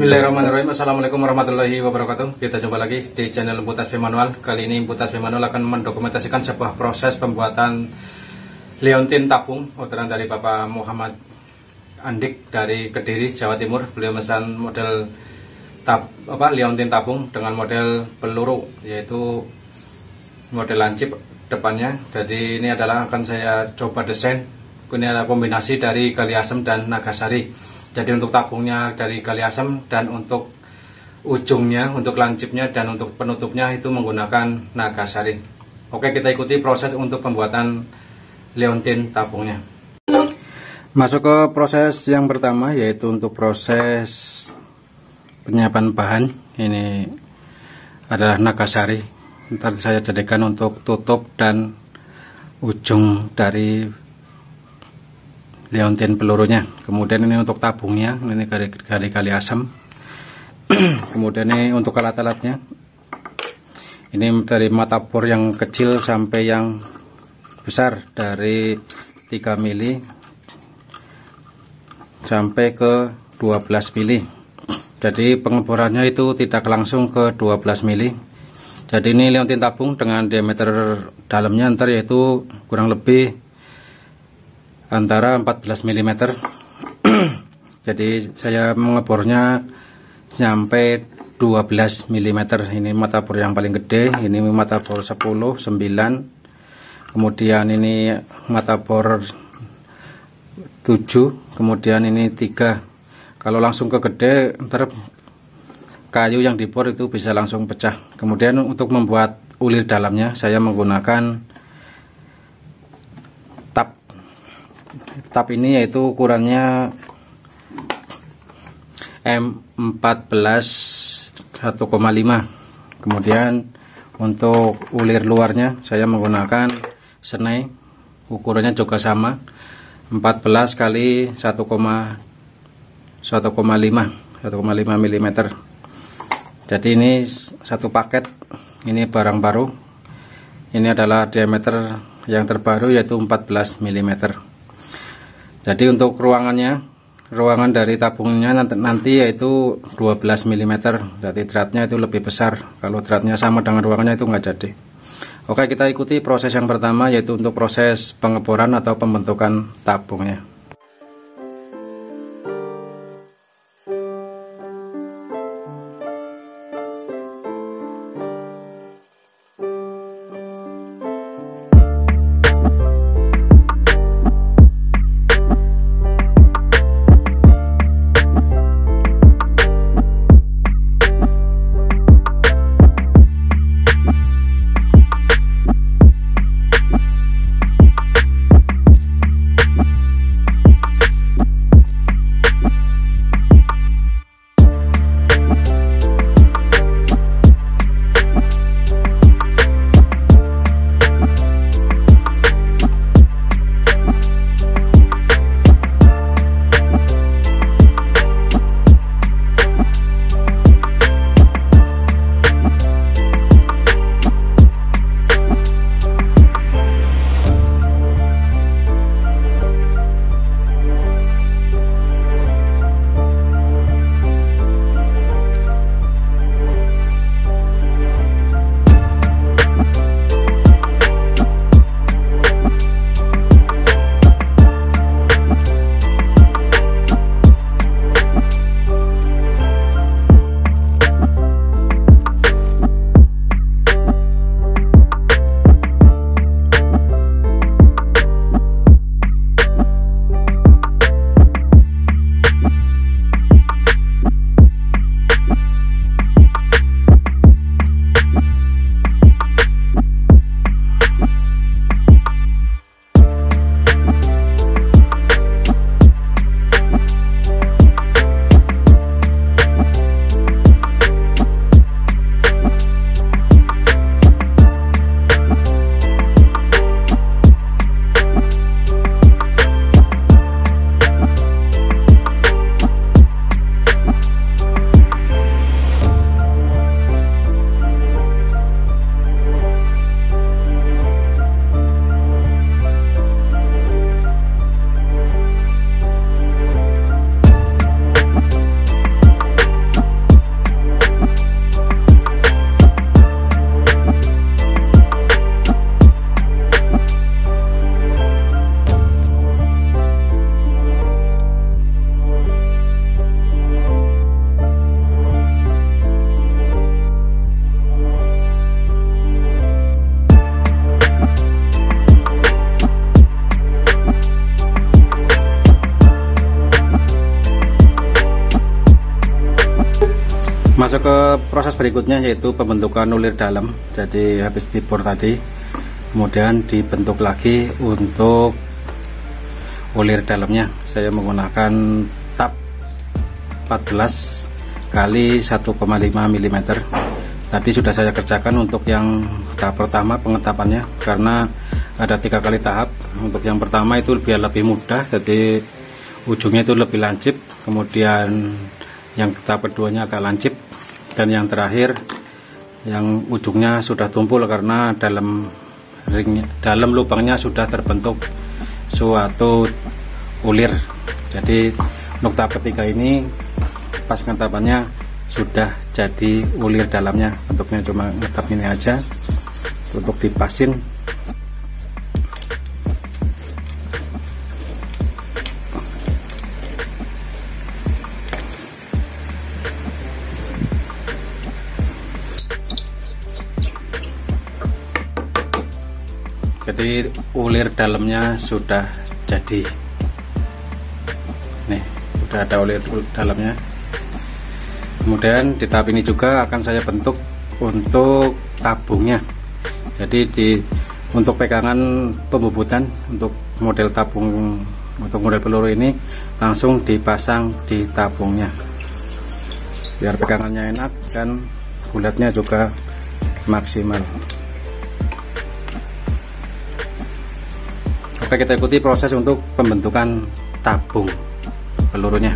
Bismillahirrahmanirrahim. Assalamualaikum warahmatullahi wabarakatuh. Kita jumpa lagi di channel Empu Tasbih Manual. Kali ini Empu Tasbih Manual akan mendokumentasikan sebuah proses pembuatan liontin tabung orderan dari Bapak Muhammad Andik dari Kediri, Jawa Timur. Beliau memesan model liontin tabung dengan model peluru, yaitu model lancip depannya. Jadi ini adalah akan saya coba desain. Ini adalah kombinasi dari gali asem dan nagasari. Jadi untuk tabungnya dari gali asem, dan untuk ujungnya, untuk lancipnya dan untuk penutupnya itu menggunakan nagasari. Oke, kita ikuti proses untuk pembuatan liontin tabungnya. Masuk ke proses yang pertama, yaitu untuk proses penyiapan bahan. Ini adalah nagasari. Ntar saya jadikan untuk tutup dan ujung dari liontin pelurunya. Kemudian ini untuk tabungnya, ini gali asam. Kemudian ini untuk alat-alatnya, ini dari mata bor yang kecil sampai yang besar, dari 3 mili sampai ke 12 mili. Jadi pengeborannya itu tidak langsung ke 12 mili. Jadi ini liontin tabung dengan diameter dalamnya ntar yaitu kurang lebih antara 14 mm. Jadi saya mengebornya sampai 12 mm. Ini mata bor yang paling gede, ini mata bor 10, 9. Kemudian ini mata bor 7, kemudian ini 3. Kalau langsung ke gede, ntar kayu yang dibor itu bisa langsung pecah. Kemudian untuk membuat ulir dalamnya saya menggunakan tab ini, yaitu ukurannya M14 1,5. Kemudian untuk ulir luarnya saya menggunakan senai, ukurannya juga sama 14 kali 1,5 mm. Jadi ini satu paket, ini barang baru. Ini adalah diameter yang terbaru, yaitu 14 mm. Jadi untuk ruangan dari tabungnya nanti yaitu 12 mm. Jadi dratnya itu lebih besar. Kalau dratnya sama dengan ruangannya itu nggak jadi. Oke, kita ikuti proses yang pertama, yaitu untuk proses pengeboran atau pembentukan tabungnya. masuk ke proses berikutnya, yaitu pembentukan ulir dalam. Jadi habis dibor tadi, kemudian dibentuk lagi untuk ulir dalamnya. Saya menggunakan tap 14 kali 1,5 mm. Tadi sudah saya kerjakan untuk yang tahap pertama pengetapannya, karena ada 3 kali tahap. Untuk yang pertama itu biar lebih mudah, jadi ujungnya itu lebih lancip, kemudian yang tahap keduanya agak lancip, dan yang terakhir yang ujungnya sudah tumpul karena dalam lubangnya sudah terbentuk suatu ulir. Jadi untuk tahap ketiga ini pas ngetapannya sudah jadi ulir dalamnya. Bentuknya cuma ngetap ini aja untuk dipasin. Jadi ulir dalamnya sudah jadi. Nih, sudah ada ulir dalamnya. Kemudian di tahap ini juga akan saya bentuk untuk tabungnya. Jadi untuk pegangan pembubutan untuk model tabung, untuk model peluru ini langsung dipasang di tabungnya, biar pegangannya enak dan bulatnya juga maksimal. Oke, kita ikuti proses untuk pembentukan tabung pelurunya.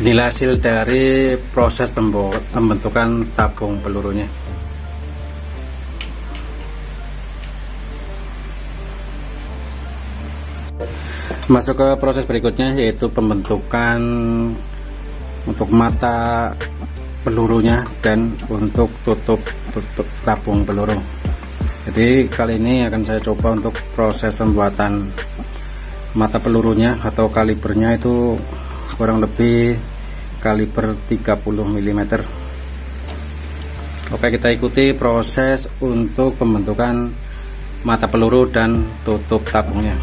Inilah hasil dari proses pembentukan tabung pelurunya. Masuk ke proses berikutnya, yaitu pembentukan untuk mata pelurunya dan untuk tutup tabung peluru. Jadi kali ini akan saya coba untuk proses pembuatan mata pelurunya atau kalibernya itu kurang lebih kaliber 30 mm. Oke, kita ikuti proses untuk pembentukan mata peluru dan tutup tabungnya.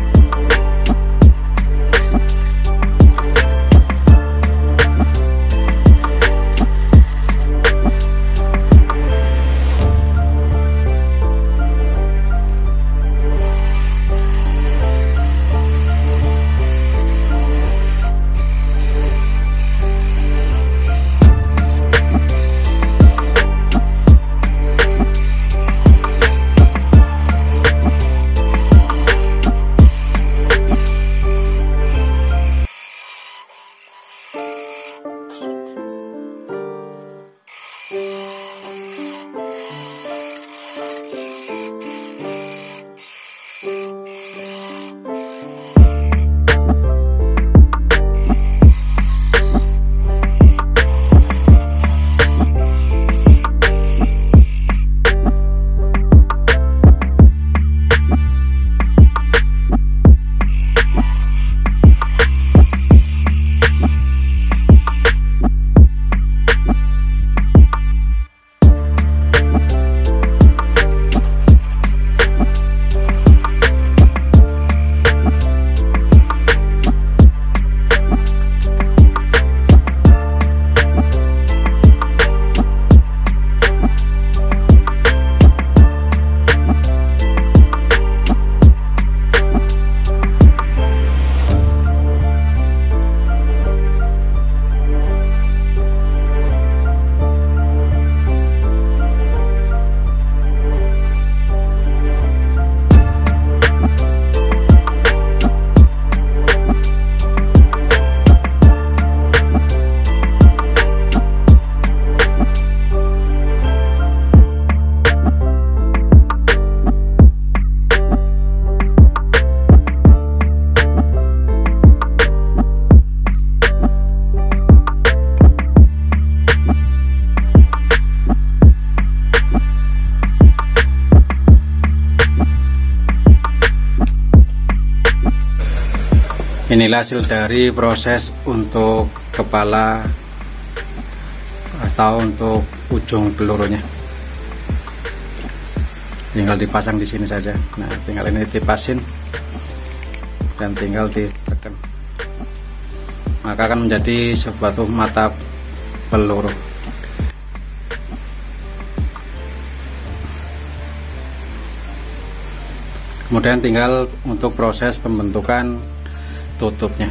Inilah hasil dari proses untuk kepala atau untuk ujung pelurunya. Tinggal dipasang di sini saja. Nah, tinggal ini dipasin dan tinggal ditekan. Maka akan menjadi suatu mata peluru. Kemudian tinggal untuk proses pembentukan tutupnya.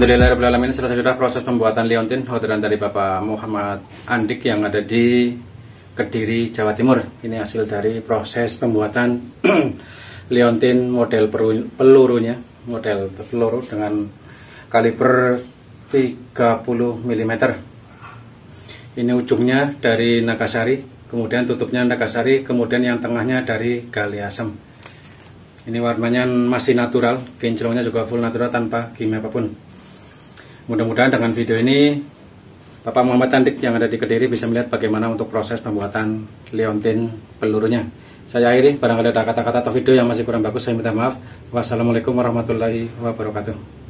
Alhamdulillahirrahmanirrahim, selesai sudah proses pembuatan liontin orderan dari Bapak Muhammad Andik yang ada di Kediri, Jawa Timur. Ini hasil dari proses pembuatan liontin model pelurunya, model peluru dengan kaliber 30 mm. Ini ujungnya dari Nagasari, kemudian tutupnya Nagasari, kemudian yang tengahnya dari gali asem. Ini warnanya masih natural, kinclongnya juga full natural tanpa kimia apapun. Mudah-mudahan dengan video ini Bapak Muhammad Andik yang ada di Kediri bisa melihat bagaimana untuk proses pembuatan liontin pelurunya. Saya akhiri, barangkali ada kata-kata atau video yang masih kurang bagus saya minta maaf. Wassalamualaikum warahmatullahi wabarakatuh.